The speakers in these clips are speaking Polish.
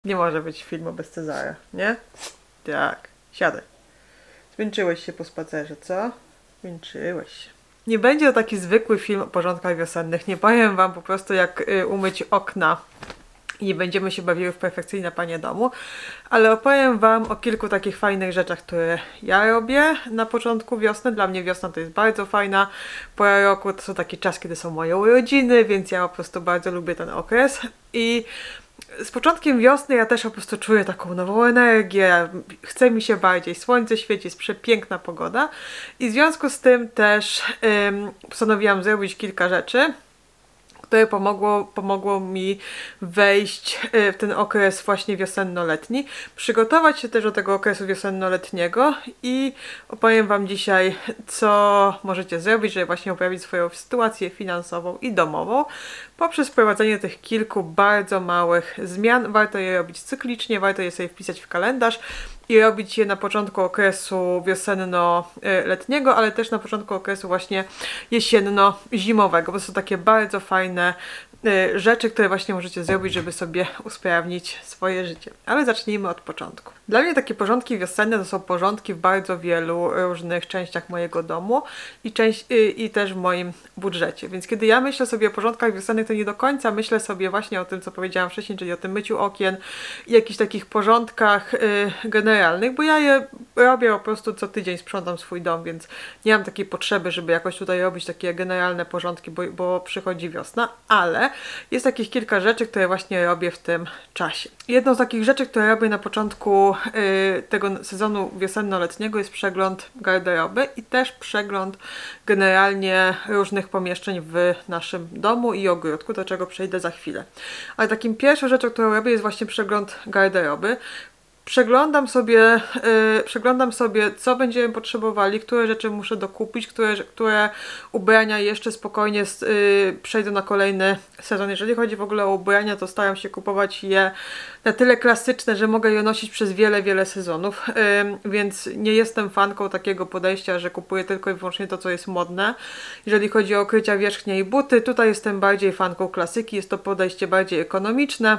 Nie może być filmu bez Cezara, nie? Tak, siadaj. Zmęczyłeś się po spacerze, co? Zmęczyłeś się. Nie będzie to taki zwykły film o porządkach wiosennych. Nie powiem wam po prostu jak umyć okna i nie będziemy się bawiły w perfekcyjne panie domu, ale opowiem wam o kilku takich fajnych rzeczach, które ja robię na początku wiosny. Dla mnie wiosna to jest bardzo fajna pora roku, to są taki czas, kiedy są moje urodziny, więc ja po prostu bardzo lubię ten okres i z początkiem wiosny ja też po prostu czuję taką nową energię, chce mi się bardziej, słońce świeci, jest przepiękna pogoda i w związku z tym też postanowiłam zrobić kilka rzeczy, które pomogło mi wejść w ten okres właśnie wiosenno-letni, przygotować się też do tego okresu wiosenno-letniego i opowiem wam dzisiaj, co możecie zrobić, żeby właśnie poprawić swoją sytuację finansową i domową poprzez wprowadzenie tych kilku bardzo małych zmian. Warto je robić cyklicznie, warto je sobie wpisać w kalendarz i robić je na początku okresu wiosenno-letniego, ale też na początku okresu właśnie jesienno-zimowego, bo to są takie bardzo fajne rzeczy, które właśnie możecie zrobić, żeby sobie usprawnić swoje życie. Ale zacznijmy od początku. Dla mnie takie porządki wiosenne to są porządki w bardzo wielu różnych częściach mojego domu i też w moim budżecie. Więc kiedy ja myślę sobie o porządkach wiosennych, to nie do końca myślę sobie właśnie o tym, co powiedziałam wcześniej, czyli o tym myciu okien i jakichś takich porządkach generalnych, bo ja je robię po prostu co tydzień, sprzątam swój dom, więc nie mam takiej potrzeby, żeby jakoś tutaj robić takie generalne porządki, bo przychodzi wiosna, ale jest takich kilka rzeczy, które właśnie robię w tym czasie. Jedną z takich rzeczy, które robię na początku tego sezonu wiosenno-letniego jest przegląd garderoby i też przegląd generalnie różnych pomieszczeń w naszym domu i ogródku, do czego przejdę za chwilę. Ale takim pierwszą rzeczą, którą robię, jest właśnie przegląd garderoby. Przeglądam sobie, co będziemy potrzebowali, które rzeczy muszę dokupić, które ubrania jeszcze spokojnie przejdą na kolejny sezon. Jeżeli chodzi w ogóle o ubrania, to staram się kupować je na tyle klasyczne, że mogę je nosić przez wiele, wiele sezonów, więc nie jestem fanką takiego podejścia, że kupuję tylko i wyłącznie to, co jest modne. Jeżeli chodzi o okrycia wierzchnie i buty, tutaj jestem bardziej fanką klasyki, jest to podejście bardziej ekonomiczne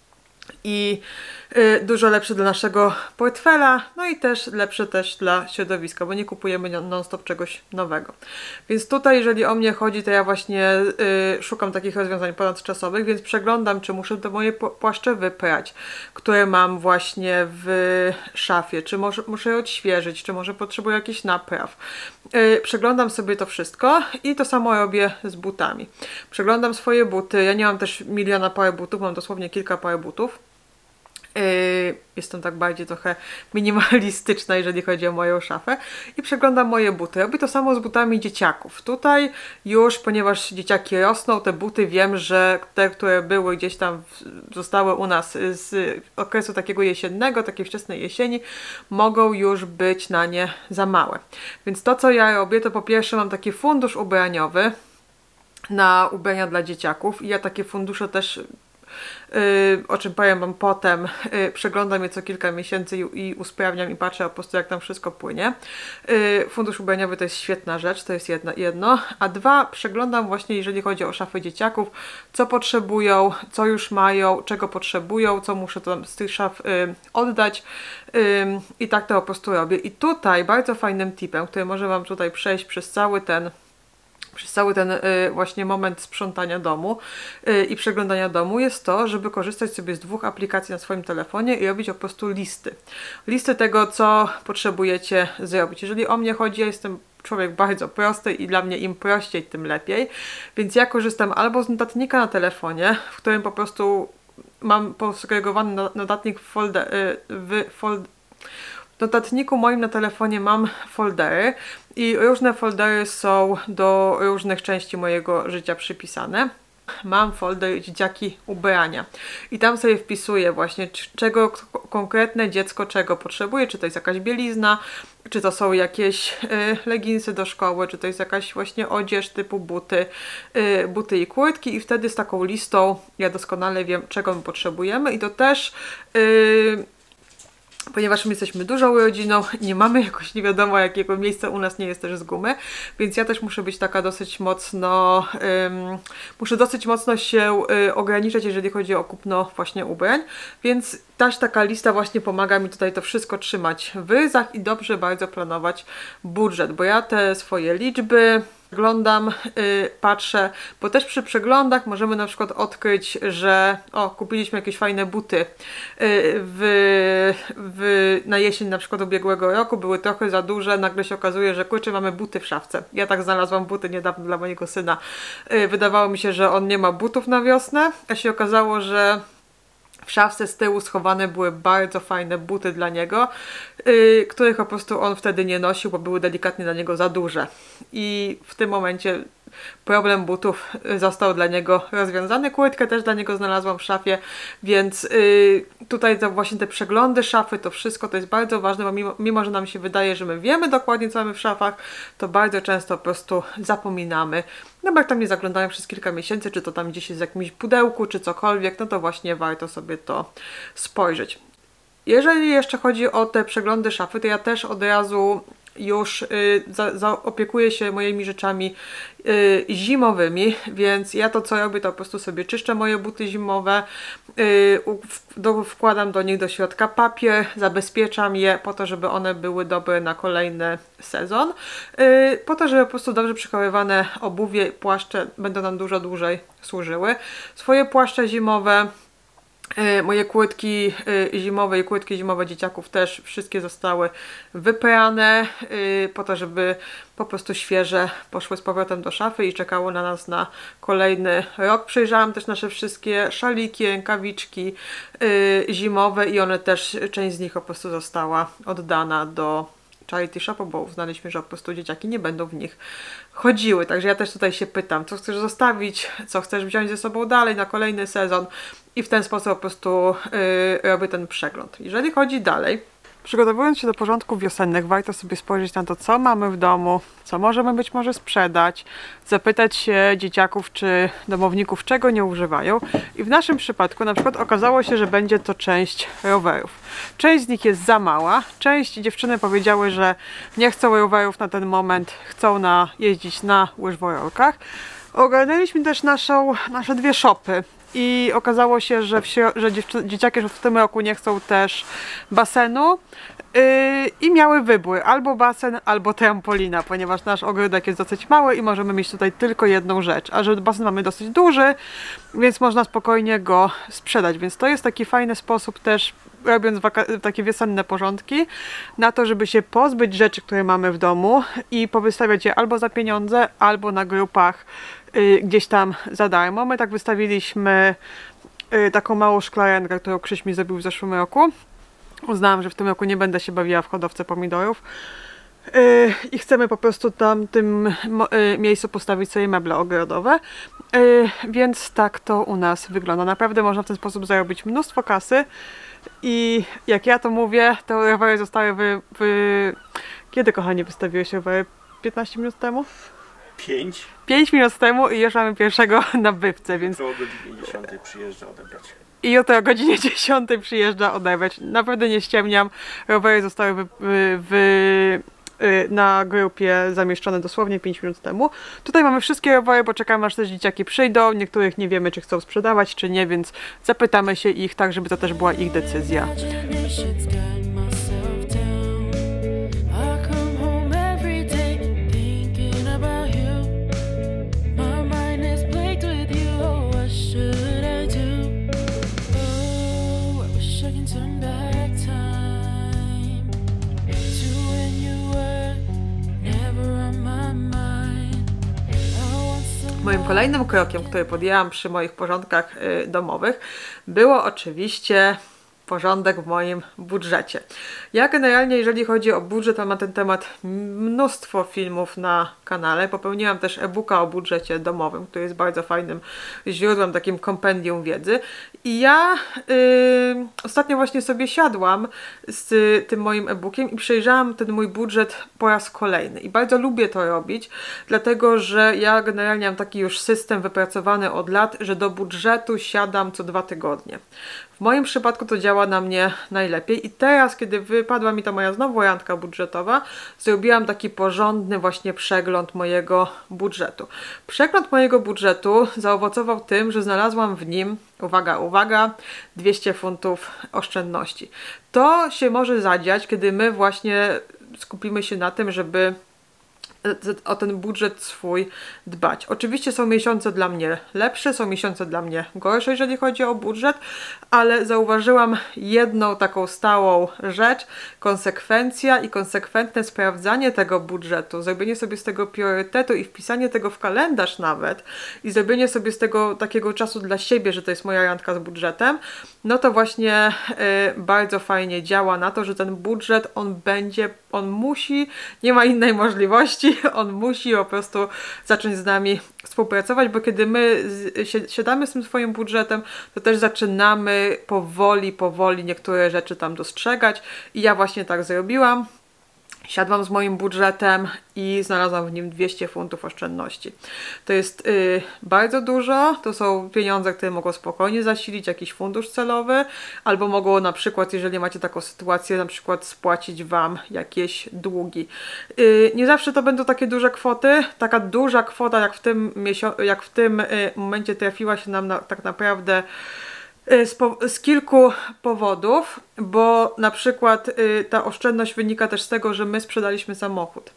i dużo lepsze dla naszego portfela, no i też lepsze też dla środowiska, bo nie kupujemy non-stop czegoś nowego. Więc tutaj, jeżeli o mnie chodzi, to ja właśnie szukam takich rozwiązań ponadczasowych, więc przeglądam, czy muszę te moje płaszcze wyprać, które mam właśnie w szafie, czy muszę je odświeżyć, czy może potrzebuję jakichś napraw. Przeglądam sobie to wszystko i to samo robię z butami. Przeglądam swoje buty, ja nie mam też miliona par butów, mam dosłownie kilka par butów. Jestem tak bardziej trochę minimalistyczna, jeżeli chodzi o moją szafę i przeglądam moje buty. Robię to samo z butami dzieciaków. Tutaj już, ponieważ dzieciaki rosną, te buty wiem, że te, które były gdzieś tam, zostały u nas z okresu takiego jesiennego, takiej wczesnej jesieni, mogą już być na nie za małe. Więc to, co ja robię, to po pierwsze mam taki fundusz ubraniowy na ubrania dla dzieciaków i ja takie fundusze też o czym powiem wam potem, przeglądam je co kilka miesięcy i usprawniam i patrzę po prostu jak tam wszystko płynie. Fundusz ubraniowy to jest świetna rzecz, to jest jedno, a dwa, przeglądam właśnie, jeżeli chodzi o szafy dzieciaków, co potrzebują, co już mają, czego potrzebują, co muszę tam z tych szaf oddać i tak to po prostu robię. I tutaj bardzo fajnym tipem, który może wam tutaj przejść przez cały ten właśnie moment sprzątania domu i przeglądania domu jest to, żeby korzystać sobie z dwóch aplikacji na swoim telefonie i robić po prostu listy. Listy tego, co potrzebujecie zrobić. Jeżeli o mnie chodzi, ja jestem człowiek bardzo prosty i dla mnie im prościej, tym lepiej. Więc ja korzystam albo z notatnika na telefonie, w którym po prostu mam posegregowany notatnik w notatniku moim na telefonie mam foldery i różne foldery są do różnych części mojego życia przypisane. Mam folder dzieciaki ubrania i tam sobie wpisuję właśnie czego konkretne dziecko czego potrzebuje, czy to jest jakaś bielizna, czy to są jakieś leginsy do szkoły, czy to jest jakaś właśnie odzież typu buty i kurtki i wtedy z taką listą ja doskonale wiem czego my potrzebujemy i to też ponieważ my jesteśmy dużą rodziną, nie mamy jakoś nie wiadomo jakiego miejsca u nas nie jest też z gumy, więc ja też muszę być taka dosyć mocno, muszę dosyć mocno się ograniczać, jeżeli chodzi o kupno właśnie ubrań, więc też taka lista właśnie pomaga mi tutaj to wszystko trzymać w ryzach i dobrze bardzo planować budżet, bo ja te swoje liczby przeglądam, patrzę, bo też przy przeglądach możemy na przykład odkryć, że kupiliśmy jakieś fajne buty na jesień na przykład ubiegłego roku, były trochę za duże, nagle się okazuje, że kurczę, mamy buty w szafce. Ja tak znalazłam buty niedawno dla mojego syna. Wydawało mi się, że on nie ma butów na wiosnę, a się okazało, że w szafce z tyłu schowane były bardzo fajne buty dla niego, których po prostu on wtedy nie nosił, bo były delikatnie dla niego za duże. I w tym momencie problem butów został dla niego rozwiązany. Kurtkę też dla niego znalazłam w szafie, więc tutaj właśnie te przeglądy szafy, to wszystko to jest bardzo ważne, bo mimo że nam się wydaje, że my wiemy dokładnie, co mamy w szafach, to bardzo często po prostu zapominamy. No bo jak tam nie zaglądają przez kilka miesięcy, czy to tam gdzieś jest w jakimś pudełku, czy cokolwiek, no to właśnie warto sobie to spojrzeć. Jeżeli jeszcze chodzi o te przeglądy szafy, to ja też od razu już zaopiekuję się moimi rzeczami zimowymi, więc ja to co robię, to po prostu sobie czyszczę moje buty zimowe, wkładam do nich do środka papier, zabezpieczam je po to, żeby one były dobre na kolejny sezon, po to, żeby po prostu dobrze przechowywane obuwie, płaszcze będą nam dużo dłużej służyły. Swoje płaszcze zimowe, moje kurtki zimowe i kurtki zimowe dzieciaków też wszystkie zostały wyprane po to, żeby po prostu świeże poszły z powrotem do szafy i czekało na nas na kolejny rok. Przejrzałam też nasze wszystkie szaliki, rękawiczki zimowe i one też, część z nich po prostu została oddana do charity shopu, bo uznaliśmy, że po prostu dzieciaki nie będą w nich chodziły. Także ja też tutaj się pytam, co chcesz zostawić, co chcesz wziąć ze sobą dalej na kolejny sezon i w ten sposób po prostu robię ten przegląd. Jeżeli chodzi dalej, przygotowując się do porządków wiosennych, warto sobie spojrzeć na to, co mamy w domu, co możemy być może sprzedać, zapytać się dzieciaków czy domowników, czego nie używają. I w naszym przypadku na przykład okazało się, że będzie to część rowerów. Część z nich jest za mała, część dziewczyny powiedziały, że nie chcą rowerów na ten moment, chcą jeździć na łyżworolkach. Ogarnęliśmy też nasze dwie szopy. I okazało się, że dzieciaki już w tym roku nie chcą też basenu i miały wybór, albo basen, albo trampolina, ponieważ nasz ogródek jest dosyć mały i możemy mieć tutaj tylko jedną rzecz, a że basen mamy dosyć duży, więc można spokojnie go sprzedać, więc to jest taki fajny sposób też, robiąc takie wiosenne porządki, na to, żeby się pozbyć rzeczy, które mamy w domu i powystawiać je albo za pieniądze, albo na grupach gdzieś tam za darmo. My tak wystawiliśmy taką małą szklarenkę, którą Krzyś mi zrobił w zeszłym roku. Uznałam, że w tym roku nie będę się bawiła w hodowcę pomidorów i chcemy po prostu tam w tym miejscu postawić sobie meble ogrodowe, więc tak to u nas wygląda. Naprawdę można w ten sposób zarobić mnóstwo kasy i jak ja to mówię, te rowery zostały Kiedy, kochanie, wystawiłeś rowery? 15 minut temu? 5 minut temu i już mamy pierwszego nabywcę, więc... O godzinie 10 przyjeżdża odebrać. I jutro o godzinie 10 przyjeżdża odebrać. Naprawdę nie ściemniam. Rowery zostały na grupie zamieszczone dosłownie 5 minut temu. Tutaj mamy wszystkie rowery, bo czekamy aż też dzieciaki przyjdą. Niektórych nie wiemy, czy chcą sprzedawać, czy nie, więc zapytamy się ich tak, żeby to też była ich decyzja. Moim kolejnym krokiem, który podjęłam przy moich porządkach domowych, było oczywiście porządek w moim budżecie. Ja generalnie, jeżeli chodzi o budżet, mam na ten temat mnóstwo filmów na kanale. Popełniłam też e-booka o budżecie domowym, który jest bardzo fajnym źródłem, takim kompendium wiedzy. I ja ostatnio właśnie sobie siadłam z tym moim e-bookiem i przejrzałam ten mój budżet po raz kolejny. I bardzo lubię to robić, dlatego że ja generalnie mam taki już system wypracowany od lat, że do budżetu siadam co 2 tygodnie. W moim przypadku to działa na mnie najlepiej i teraz, kiedy wypadła mi ta moja znowu randka budżetowa, zrobiłam taki porządny właśnie przegląd mojego budżetu. Przegląd mojego budżetu zaowocował tym, że znalazłam w nim, uwaga, uwaga, 200 funtów oszczędności. To się może zadziać, kiedy my właśnie skupimy się na tym, żeby o ten budżet swój dbać. Oczywiście są miesiące dla mnie lepsze, są miesiące dla mnie gorsze, jeżeli chodzi o budżet, ale zauważyłam jedną taką stałą rzecz, konsekwencja i konsekwentne sprawdzanie tego budżetu, zrobienie sobie z tego priorytetu i wpisanie tego w kalendarz nawet i zrobienie sobie z tego takiego czasu dla siebie, że to jest moja randka z budżetem, no to właśnie bardzo fajnie działa na to, że ten budżet, on musi, nie ma innej możliwości, on musi po prostu zacząć z nami współpracować, bo kiedy my siadamy z tym swoim budżetem, to też zaczynamy powoli niektóre rzeczy tam dostrzegać i ja właśnie tak zrobiłam. Siadłam z moim budżetem i znalazłam w nim 200 funtów oszczędności. To jest bardzo dużo, to są pieniądze, które mogą spokojnie zasilić jakiś fundusz celowy, albo mogą na przykład, jeżeli macie taką sytuację, na przykład spłacić Wam jakieś długi. Nie zawsze to będą takie duże kwoty. Taka duża kwota jak w tym momencie trafiła się nam tak naprawdę z kilku powodów, bo na przykład ta oszczędność wynika też z tego, że my sprzedaliśmy samochód.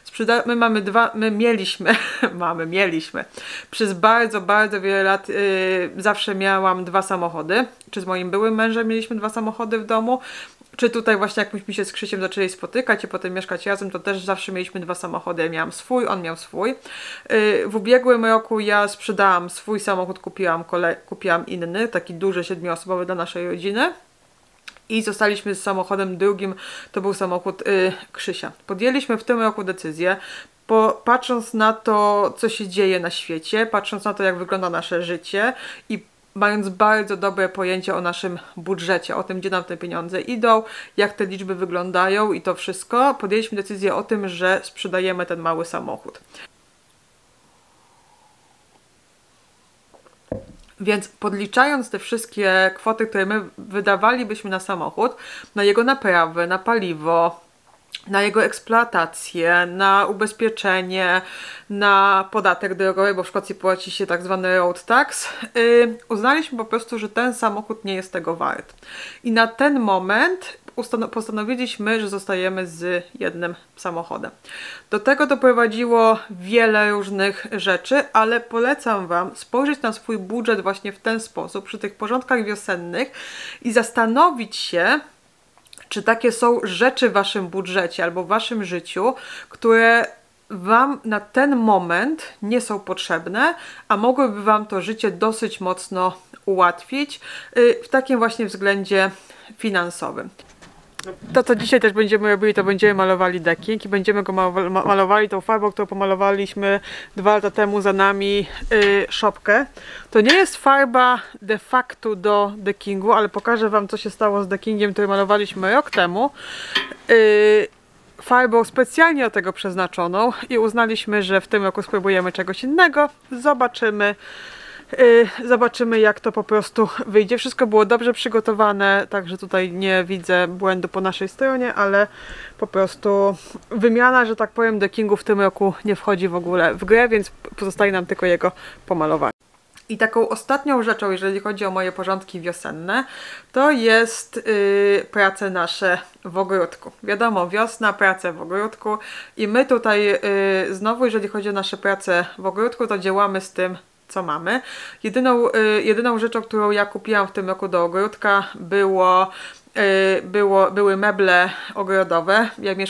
Mieliśmy. Przez bardzo wiele lat zawsze miałam 2 samochody. Czy z moim byłym mężem mieliśmy 2 samochody w domu, czy tutaj właśnie jak myśmy się z Krzysiem zaczęli spotykać i potem mieszkać razem, to też zawsze mieliśmy 2 samochody. Ja miałam swój, on miał swój. W ubiegłym roku ja sprzedałam swój samochód, kupiłam inny, taki duży 7-osobowy dla naszej rodziny. I zostaliśmy z samochodem drugim, to był samochód Krzysia. Podjęliśmy w tym roku decyzję, patrząc na to, co się dzieje na świecie, patrząc na to, jak wygląda nasze życie i mając bardzo dobre pojęcie o naszym budżecie, o tym, gdzie nam te pieniądze idą, jak te liczby wyglądają i to wszystko, podjęliśmy decyzję o tym, że sprzedajemy ten mały samochód. Więc podliczając te wszystkie kwoty, które my wydawalibyśmy na samochód, na jego naprawę, na paliwo, na jego eksploatację, na ubezpieczenie, na podatek drogowy, bo w Szkocji płaci się tak zwany road tax, uznaliśmy po prostu, że ten samochód nie jest tego wart. I na ten moment postanowiliśmy, że zostajemy z jednym samochodem. Do tego doprowadziło wiele różnych rzeczy, ale polecam Wam spojrzeć na swój budżet właśnie w ten sposób, przy tych porządkach wiosennych i zastanowić się, czy takie są rzeczy w Waszym budżecie albo w Waszym życiu, które Wam na ten moment nie są potrzebne, a mogłyby Wam to życie dosyć mocno ułatwić w takim właśnie względzie finansowym. To, co dzisiaj też będziemy robili, to będziemy malowali decking i będziemy go malowali tą farbą, którą pomalowaliśmy 2 lata temu za nami szopkę. To nie jest farba de facto do deckingu, ale pokażę Wam, co się stało z deckingiem, który malowaliśmy rok temu. Farbą specjalnie do tego przeznaczoną i uznaliśmy, że w tym roku spróbujemy czegoś innego. Zobaczymy, jak to po prostu wyjdzie. Wszystko było dobrze przygotowane, także tutaj nie widzę błędu po naszej stronie, ale po prostu wymiana, że tak powiem, deckingu w tym roku nie wchodzi w ogóle w grę, więc pozostaje nam tylko jego pomalowanie. I taką ostatnią rzeczą, jeżeli chodzi o moje porządki wiosenne, to jest prace nasze w ogródku. Wiadomo, wiosna, prace w ogródku i my tutaj znowu, jeżeli chodzi o nasze prace w ogródku, to działamy z tym, co mamy. Jedyną rzeczą, którą ja kupiłam w tym roku do ogródka były meble ogrodowe. Ja